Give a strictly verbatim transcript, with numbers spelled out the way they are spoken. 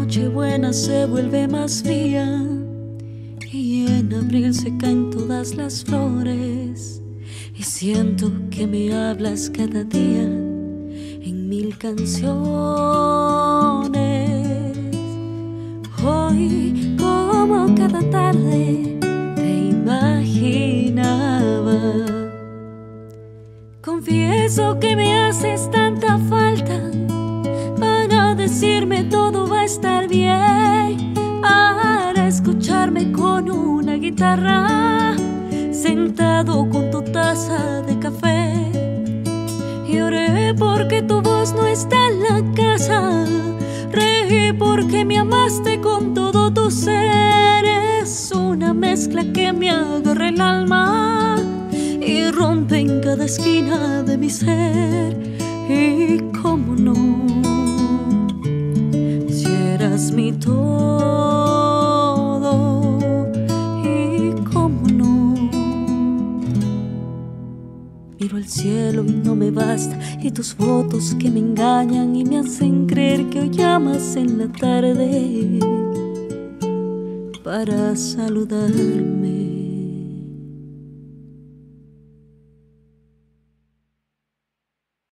Nochebuena se vuelve más fría y en abril se caen todas las flores, y siento que me hablas cada día en mil canciones. Hoy, como cada tarde, te imaginaba. Confieso que me haces tanta falta para decirme todo va a estar bien, para escucharme con una guitarra, sentado con tu taza de café. Lloré porque tu voz no está en la casa, reí porque me amaste con todo tu ser. Es una mezcla que me agarra el alma y rompe en cada esquina de mi ser. Y cómo no, si eras mi todo. Y cómo no, miro al cielo y no me basta, y tus fotos que me engañan y me hacen creer que hoy llamas en la tarde para saludarme.